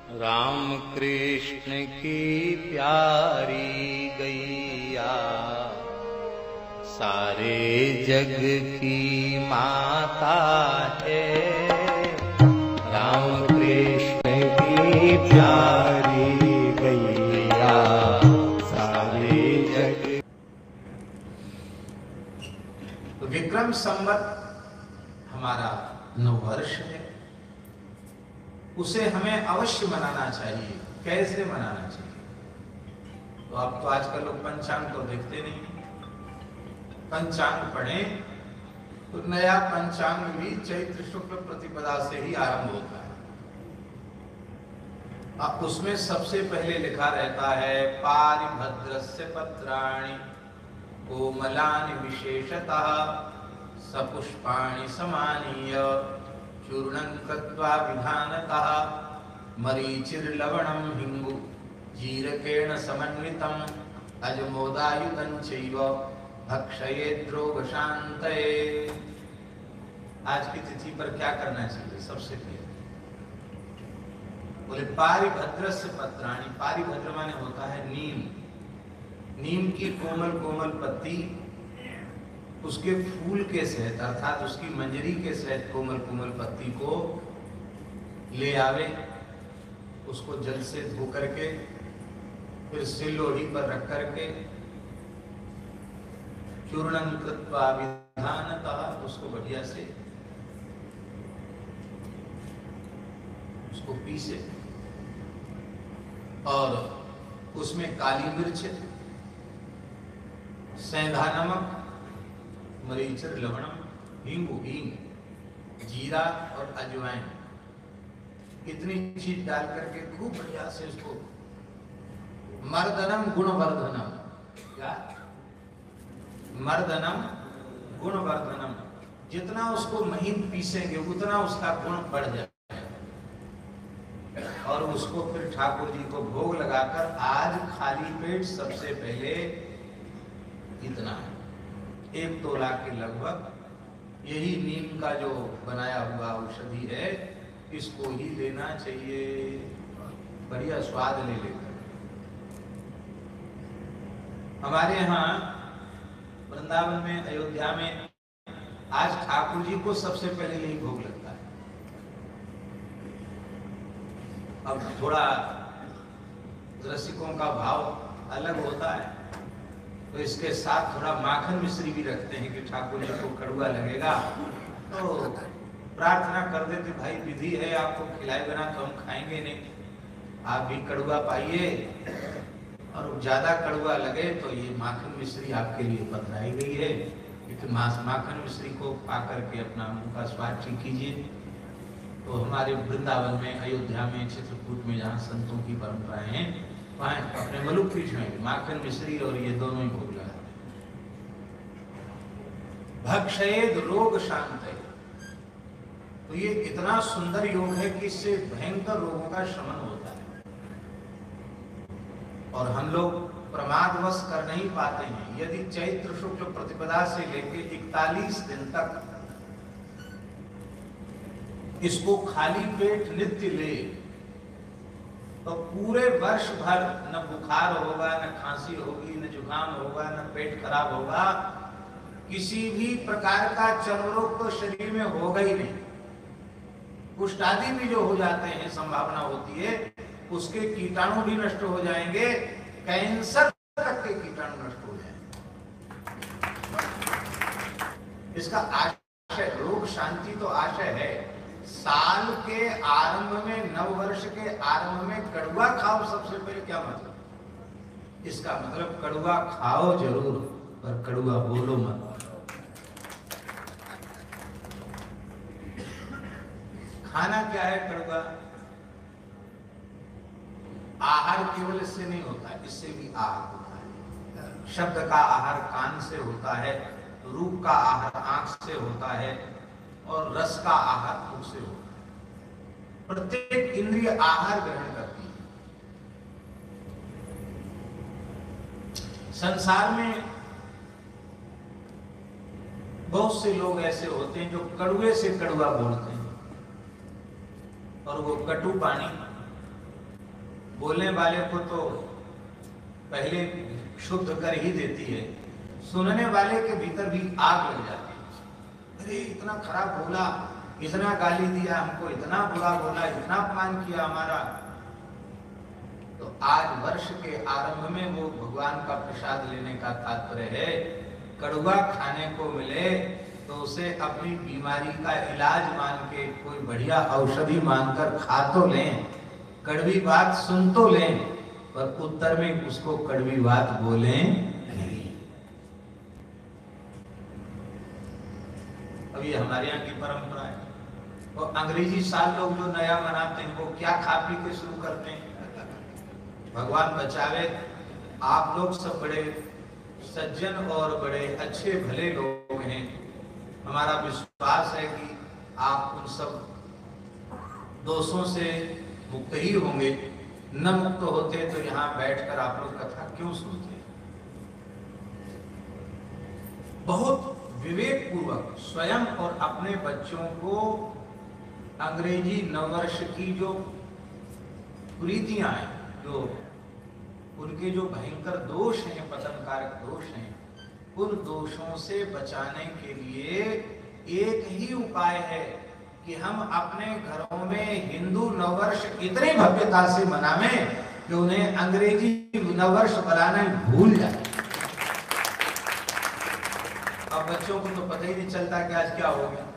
राम कृष्ण की प्यारी गैया सारे जग की माता है। राम कृष्ण की प्यारी गैया सारे जग। तो विक्रम संवत हमारा नववर्ष है, उसे हमें अवश्य मनाना चाहिए। कैसे मनाना चाहिए? तो अब तो आजकल लोग पंचांग तो देखते नहीं, पंचांग पढ़ें तो नया पंचांग भी चैत्र शुक्ल प्रतिपदा से ही आरंभ होता है। अब उसमें सबसे पहले लिखा रहता है पारिभद्रस्य पत्राणि कोमलानि विशेषतः सपुष्पाणि समानीय चूर्णं कृत्वा विधानतः मरीचिर्लवणं हिंगु जीरकेण समन्वितम् अजमोदायुतं चैव भक्षयेत् रोगशान्तये। आज की तिथि पर क्या करना चाहिए? सबसे पहले बोले पारिभद्रस्य पत्राणि। पारिभद्र माने होता है नीम। नीम की कोमल कोमल पत्ती, उसके फूल के सहित अर्थात उसकी मंजरी के सहित कोमल कोमल पत्ती को ले आवे, उसको जल से धो करके फिर सिल्लोड़ी पर रख करके चूर्णं कृत्वा विधानतः उसको बढ़िया से उसको पीसे और उसमें काली मिर्च, सेंधा नमक, मरीचर लवणम, हींगू हींग, जीरा और अजवाइन, इतनी चीज डाल करके खूब बढ़िया से उसको मर्दनम गुणवर्धनम, क्या मर्दनम गुणवर्धनम, जितना उसको महीन पीसेंगे उतना उसका गुण बढ़ जाए। और उसको फिर ठाकुर जी को भोग लगाकर आज खाली पेट सबसे पहले इतना 1 तोला के लगभग यही नीम का जो बनाया हुआ औषधि है, इसको ही लेना चाहिए। बढ़िया स्वाद ले लेकर। हमारे यहाँ वृंदावन में, अयोध्या में आज ठाकुर जी को सबसे पहले यही भोग लगता है। अब थोड़ा रसिकों का भाव अलग होता है, तो इसके साथ थोड़ा माखन मिश्री भी रखते हैं कि ठाकुर जी को कड़वा लगेगा तो प्रार्थना कर देते, भाई विधि है, आपको खिलाए बिना तो हम खाएंगे नहीं, आप भी कड़वा पाइए, और ज्यादा कड़वा लगे तो ये माखन मिश्री आपके लिए बतलाई गई है, क्योंकि माखन मिश्री को पा करके अपना मुंह का स्वाद ठीक कीजिए। तो हमारे वृंदावन में, अयोध्या में, चित्रकूट में जहाँ संतों की परंपराएं हैं, वहाँ अपने मलुक कृष्ण में माखन मिश्री और ये दोनों ही भोग लगाते हैं। भक्षयेद रोग शांतये, तो ये इतना सुंदर योग है कि इससे भयंकर रोगों का शमन होता है। और हम लोग प्रमादवश कर नहीं पाते हैं। यदि चैत्र शुक्ल प्रतिपदा से लेकर 41 दिन तक इसको खाली पेट नित्य ले तो पूरे वर्ष भर न बुखार होगा, न खांसी होगी, न जुकाम होगा, न पेट खराब होगा, किसी भी प्रकार का चर्म रोग तो शरीर में होगा ही नहीं। कुष्ठ आदि भी जो हो जाते हैं, संभावना होती है, उसके कीटाणु भी नष्ट हो जाएंगे, कैंसर तक के कीटाणु नष्ट हो जाएंगे। इसका आशय, रोग शांति तो आशय है। साल के आरंभ में, नववर्ष के आरंभ में कड़वा खाओ सबसे पहले, क्या मतलब? इसका मतलब कड़वा खाओ जरूर, पर कड़वा बोलो मत। खाना क्या है कड़वा? आहार केवल इससे नहीं होता है, इससे भी आहार होता है। शब्द का आहार कान से होता है, रूप का आहार आंख से होता है, और रस का आहार मुख से होता है। प्रत्येक इंद्रिय आहार ग्रहण करती है। संसार में बहुत से लोग ऐसे होते हैं जो कड़वे से कड़वा बोलते हैं, और वो कटु पानी बोलने वाले को तो पहले शुद्ध कर ही देती है, सुनने वाले के भीतर भी आग लग जाती है। अरे इतना खराब बोला, इतना गाली दिया हमको, इतना बुरा बोला, इतना अपमान किया हमारा। तो आज वर्ष के आरंभ में वो भगवान का प्रसाद लेने का तात्पर्य है। कड़वा खाने को मिले तो उसे अपनी बीमारी का इलाज मान के, कोई बढ़िया औषधि मानकर खा तो लें, कड़वी बात सुन तो लें, पर उत्तर में उसको कड़वी बात बोलें नहीं। अब ये हमारे यहाँ की परंपरा है। और अंग्रेजी साल लोग जो नया मनाते हैं वो क्या खा पी के शुरू करते हैं। भगवान बचावे, आप लोग सब बड़े सज्जन और बड़े अच्छे भले लोग हैं। हमारा विश्वास है कि आप उन सब दोषों से मुक्त ही होंगे। न मुक्त होते तो यहाँ बैठकर आप लोग कथा क्यों सुनते? बहुत विवेक पूर्वक स्वयं और अपने बच्चों को अंग्रेजी नववर्ष की जो कुरीतियां हैं, जो उनके जो भयंकर दोष हैं, पतनकारक दोष हैं, उन दोषों से बचाने के लिए एक ही उपाय है कि हम अपने घरों में हिंदू नववर्ष इतनी भव्यता से मनावें कि उन्हें अंग्रेजी नववर्ष मनाना भूल जाए। अब बच्चों को तो पता ही नहीं चलता कि आज क्या हो गया।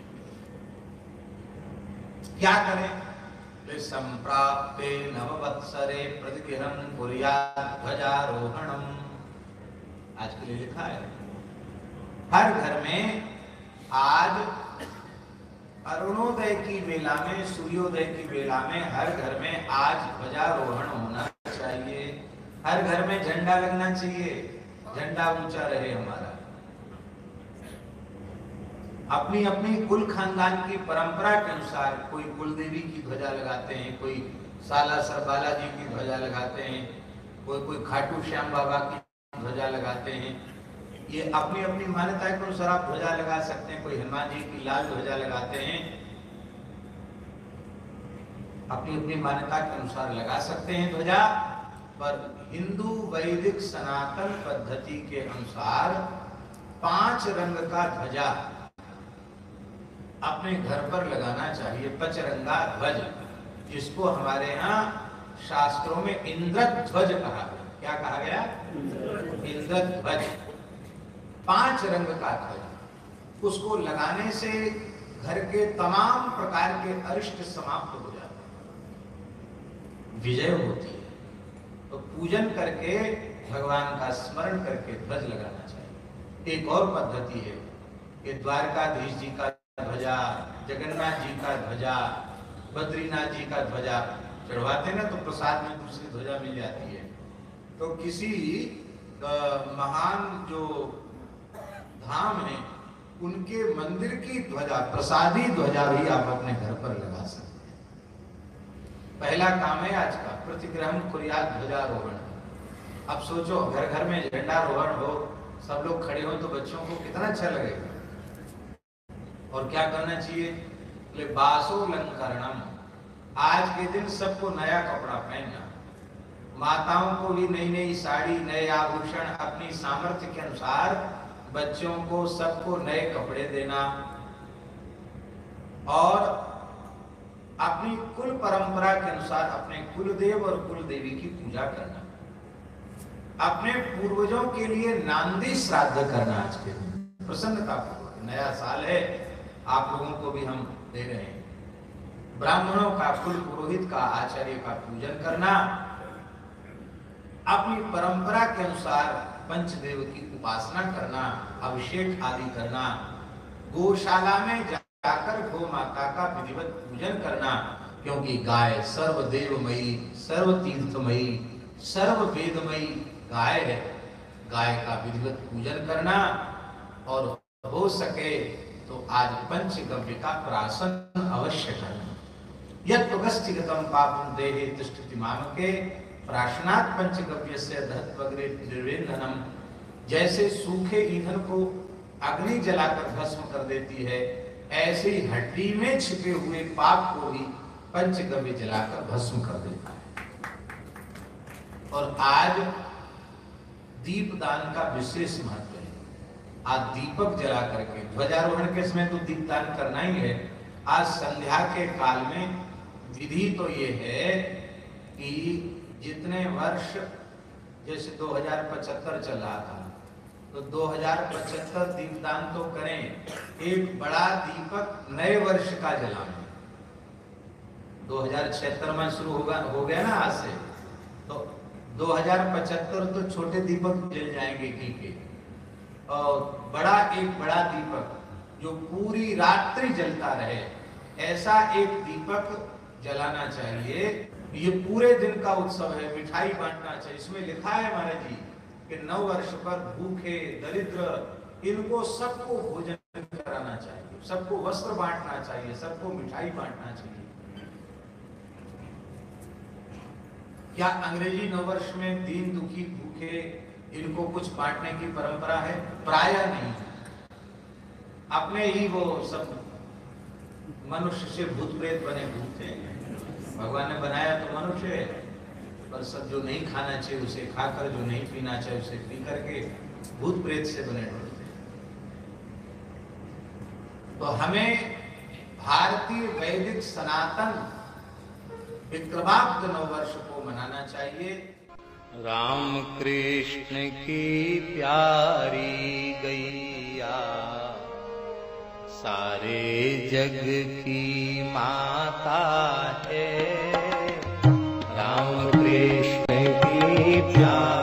क्या करें? संप्राप्ते नववत्सरे प्रतिगृहं कुर्यात् ध्वजारोहणम्। आज के लिए लिखा है हर घर में आज अरुणोदय की बेला में, सूर्योदय की बेला में, हर घर में आज ध्वजारोहण होना चाहिए। हर घर में झंडा लगना चाहिए, झंडा ऊंचा रहे हमारा। अपनी अपनी कुल खानदान की परंपरा के अनुसार कोई कुल देवी की ध्वजा लगाते हैं, कोई सालासर बालाजी की ध्वजा लगाते हैं, कोई खाटू श्याम बाबा की ध्वजा लगाते हैं। ये अपनी अपनी मान्यता के अनुसार आप ध्वजा लगा सकते हैं। कोई हनुमान जी की लाल ध्वजा लगाते हैं, अपनी अपनी मान्यता के अनुसार लगा सकते हैं ध्वजा। पर हिंदू वैदिक सनातन पद्धति के अनुसार 5 रंग का ध्वजा अपने घर पर लगाना चाहिए। पचरंगा ध्वज, जिसको हमारे यहाँ शास्त्रों में इंद्रध्वज कहा गया। क्या कहा गया? इंद्रध्वज। 5 रंग का ध्वज, उसको लगाने से घर के तमाम प्रकार के अरिष्ट समाप्त हो जाते हैं, विजय होती है। तो पूजन करके, भगवान का स्मरण करके ध्वज लगाना चाहिए। एक और पद्धति है कि द्वारकाधीश जी का ध्वजा, जगन्नाथ जी का ध्वजा, बद्रीनाथ जी का ध्वजा चढ़वाते ना, तो प्रसाद में दूसरी ध्वजा मिल जाती है। तो किसी महान जो धाम है उनके मंदिर की ध्वजा, प्रसादी ध्वजा भी आप अपने घर पर लगा सकते हैं। पहला काम है आज का, प्रतिगृहं कुर्यात् ध्वजारोहण। अब सोचो घर घर में झंडारोहण हो, सब लोग खड़े हो, तो बच्चों को कितना अच्छा लगेगा। और क्या करना चाहिए? बासोलंकरणम। आज के दिन सबको नया कपड़ा पहनना, माताओं को भी नई नई साड़ी, नए आभूषण, अपनी सामर्थ्य के अनुसार बच्चों को सबको नए कपड़े देना, और अपनी कुल परंपरा के अनुसार अपने कुलदेव और कुलदेवी की पूजा करना, अपने पूर्वजों के लिए नांदी श्राद्ध करना। आज के दिन प्रसन्नता पूर्वक, नया साल है, आप लोगों को भी हम दे रहे हैं। ब्राह्मणों का, कुल पुरोहित का, आचार्य का पूजन करना, अपनी परंपरा के अनुसार पंचदेव की उपासना करना, अभिषेक आदि करना, गौशाला में जाकर गौ माता का विधिवत पूजन करना, क्योंकि गाय सर्वदेवमयी, सर्वतीर्थमयी, सर्ववेदमयी गाय है। गाय का विधिवत पूजन करना, और हो सके तो आज पंचगव्य का प्राशन अवश्य करना। यत्पगस्तिगतं पापं देहे तिष्ठति मामके प्राशनात् पंचगव्यस्य दहत्वग्रे निर्वेदनम। जैसे सूखे ईंधन को अग्नि जलाकर भस्म कर देती है, ऐसे ही हड्डी में छिपे हुए पाप को भी पंचगव्य जलाकर भस्म कर देता है। और आज दीपदान का विशेष महत्व है। आज दीपक जला करके, ध्वजारोहण के समय तो दीपदान करना ही है। आज संध्या के काल में विधि तो ये है कि जितने वर्ष, जैसे 2075 चल रहा था, तो 2075 दीपदान तो करें, एक बड़ा दीपक नए वर्ष का जलाएं। 2076 में शुरू हो गया ना आज से, तो 2075 तो छोटे दीपक जल जाएंगे घी के, और एक बड़ा दीपक जो पूरी रात्रि जलता रहे, ऐसा एक दीपक जलाना चाहिए। ये पूरे दिन का उत्सव है, मिठाई बांटना चाहिए। इसमें लिखा है महाराज जी कि नव वर्ष पर भूखे, दरिद्र, इनको सबको भोजन कराना चाहिए, सबको वस्त्र बांटना चाहिए, सबको मिठाई बांटना चाहिए। क्या अंग्रेजी नववर्ष में दीन दुखी भूखे इनको कुछ बांटने की परंपरा है? प्रायः नहीं। अपने ही वो सब मनुष्य से भूत प्रेत बने घूमते हैं। भगवान ने बनाया तो मनुष्य है, पर सब जो नहीं खाना चाहिए उसे खाकर, जो नहीं पीना चाहिए उसे पी करके भूत प्रेत से बने ढूंढते हैं। तो हमें भारतीय वैदिक सनातन विक्रमाब्द नववर्ष को मनाना चाहिए। राम कृष्ण की प्यारी गैया, सारे जग की माता है। राम कृष्ण की प्यारी